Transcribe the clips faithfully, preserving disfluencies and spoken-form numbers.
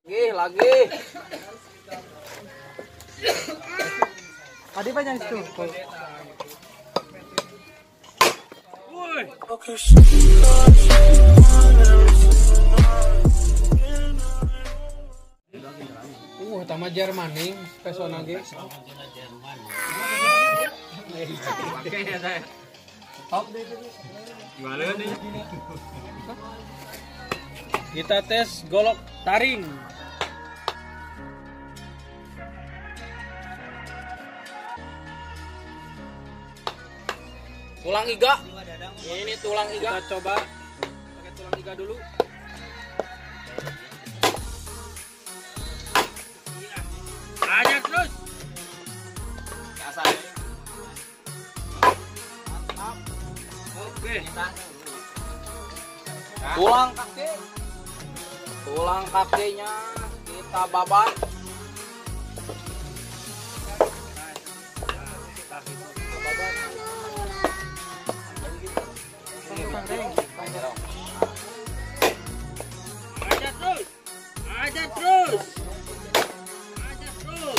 Lagi, lagi. Ada banyak itu. Woi. Uh, tama Jerman nih, pesona ge. Pakai saya. Gimana nih? Kita tes golok taring. Tulang iga. Ini tulang iga. Kita coba pakai tulang iga dulu. Aja terus. Kasar. Oke. Tulang kaki. Tulang kakinya kita babat. Aja terus. Aja terus. Aja terus.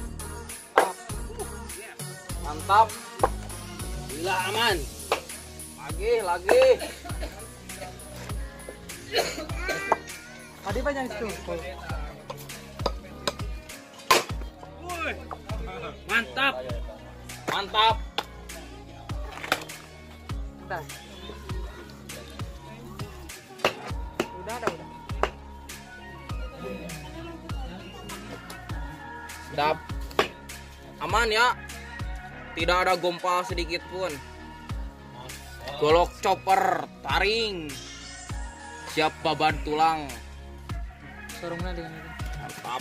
Mantap. Gila aman. Lagi, lagi. Ada banyak itu. Woi. Mantap. Mantap. Udah. Udah ada udah. Sedap. Aman ya. Tidak ada gompal sedikit pun. Golok chopper taring. Siap baban tulang. Sorongnya dengan itu. Mantap.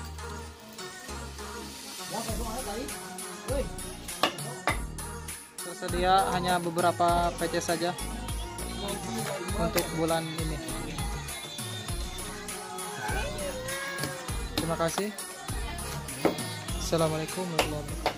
Tersedia hanya beberapa P C saja untuk bulan ini. Terima kasih. Assalamualaikum warahmatullahi wabarakatuh.